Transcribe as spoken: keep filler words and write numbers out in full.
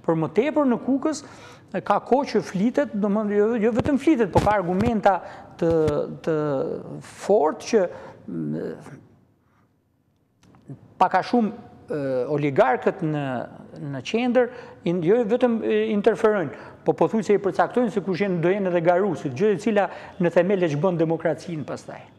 Për më tepër në Kukës ka kohë që flitet, jo, jo vetëm flitet, por ka argumenta të, të fortë që paka shumë oligarkët në, në qendër, jo vetëm interferojnë, po pothuajse i përcaktojnë se kush do jenë edhe garusit, gjë e cila në themel e çbën demokracinë pastaj.